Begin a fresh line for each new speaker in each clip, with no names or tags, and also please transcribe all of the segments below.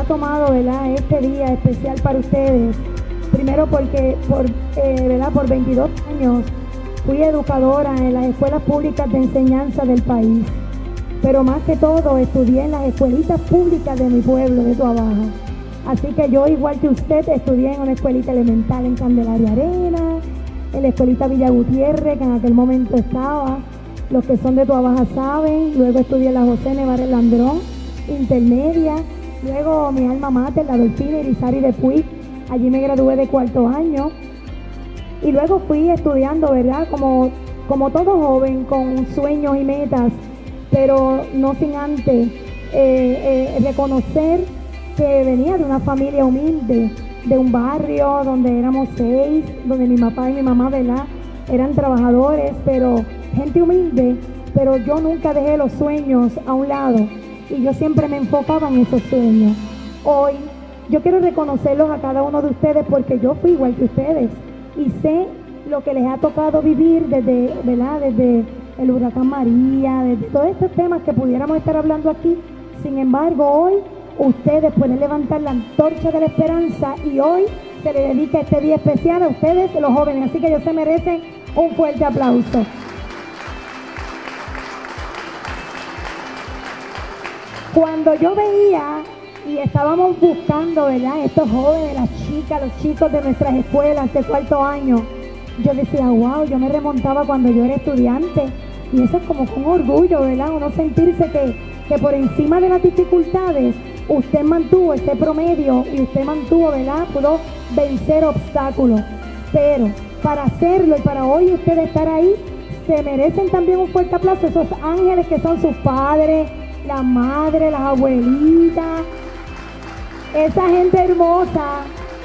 tomado, ¿verdad?, este día especial para ustedes. Primero porque ¿verdad?, por 22 años fui educadora en las escuelas públicas de enseñanza del país. Pero más que todo estudié en las escuelitas públicas de mi pueblo, de Tuabaja. Así que yo, igual que usted, estudié en una escuelita elemental en Candelaria Arena, en la escuelita Villa Gutiérrez, que en aquel momento estaba. Los que son de Tuabaja saben. Luego estudié en la José Nevares Landrón, intermedia. Luego mi alma mater, la Dolfina Irizarry de Puig. Allí me gradué de cuarto año. Y luego fui estudiando, ¿verdad?, como todo joven, con sueños y metas, pero no sin antes reconocer que venía de una familia humilde, de un barrio donde éramos 6, donde mi papá y mi mamá, ¿verdad?, eran trabajadores, pero gente humilde, pero yo nunca dejé los sueños a un lado y yo siempre me enfocaba en esos sueños. Hoy yo quiero reconocerlos a cada uno de ustedes porque yo fui igual que ustedes y sé lo que les ha tocado vivir desde, ¿verdad?, desde el huracán María, desde todos estos temas que pudiéramos estar hablando aquí. Sin embargo, hoy ustedes pueden levantar la antorcha de la esperanza y hoy se le dedica este día especial a ustedes, los jóvenes. Así que ellos se merecen un fuerte aplauso. Cuando yo veía y estábamos buscando, ¿verdad?, estos jóvenes, las chicas, los chicos de nuestras escuelas de cuarto año, yo decía, wow, yo me remontaba cuando yo era estudiante. Y eso es como un orgullo, ¿verdad?, uno sentirse que por encima de las dificultades usted mantuvo ese promedio y usted mantuvo, ¿verdad?, pudo vencer obstáculos. Pero para hacerlo y para hoy usted estar ahí, se merecen también un fuerte aplauso esos ángeles que son sus padres, la madre, las abuelitas, esa gente hermosa,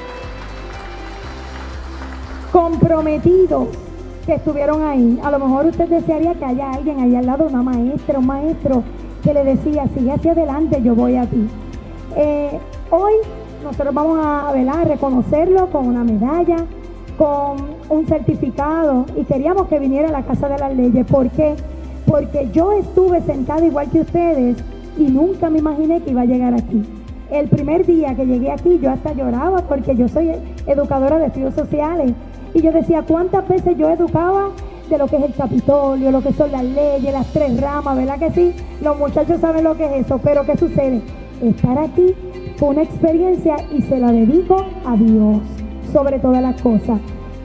comprometidos que estuvieron ahí. A lo mejor usted desearía que haya alguien ahí al lado, una maestra, un maestro, que le decía, sigue hacia adelante, yo voy a ti. Hoy nosotros vamos a reconocerlo con una medalla, con un certificado, y queríamos que viniera a la Casa de las Leyes. ¿Por qué? Porque yo estuve sentada igual que ustedes y nunca me imaginé que iba a llegar aquí. El primer día que llegué aquí yo hasta lloraba porque yo soy educadora de estudios sociales y yo decía cuántas veces yo educaba de lo que es el Capitolio, lo que son las leyes, las 3 ramas, ¿verdad que sí? Los muchachos saben lo que es eso, pero ¿qué sucede? Estar aquí fue una experiencia y se la dedico a Dios sobre todas las cosas.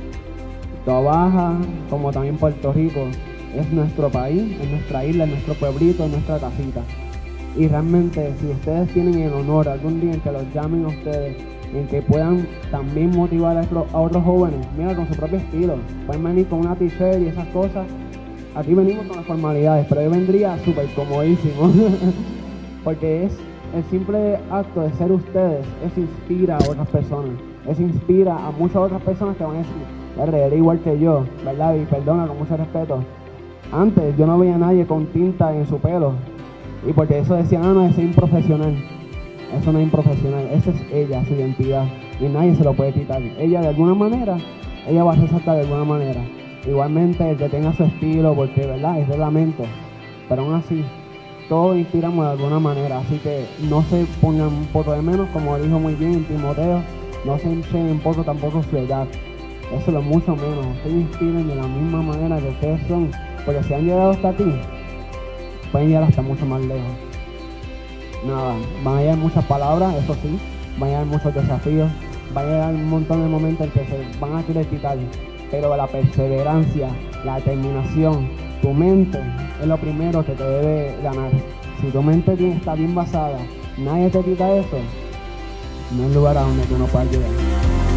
Tuabaja, como también Puerto Rico, es nuestro país, es nuestra isla, es nuestro pueblito, es nuestra casita. Y realmente, si ustedes tienen el honor algún día en que los llamen a ustedes, en que puedan también motivar a otros jóvenes, mira, con su propio estilo, pueden venir con una t-shirt y esas cosas. Aquí venimos con las formalidades, pero yo vendría súper comodísimo, porque es el simple acto de ser ustedes, eso inspira a otras personas, eso inspira a muchas otras personas que van a decir, eres igual que yo, ¿verdad? Y perdona, con mucho respeto. Antes yo no veía a nadie con tinta en su pelo, y porque eso decían, no, ese es improfesional. Eso no es improfesional, esa es ella, su identidad, y nadie se lo puede quitar. Ella de alguna manera, ella va a resaltar de alguna manera. Igualmente el que tenga su estilo, porque verdad, es reglamento, pero aún así, todos inspiramos de alguna manera, así que no se pongan un poco de menos, como dijo muy bien Timoteo, no se echen en poco tampoco su edad. Eso es lo mucho menos, ustedes inspiren de la misma manera que ustedes son, porque si han llegado hasta aquí, pueden llegar hasta mucho más lejos. Nada, van a llegar muchas palabras, eso sí, van a llegar muchos desafíos, van a llegar un montón de momentos en que se van a querer quitar, pero la perseverancia, la determinación, tu mente es lo primero que te debe ganar. Si tu mente está bien basada, nadie te quita eso, no hay lugar a donde tú no puedas llegar.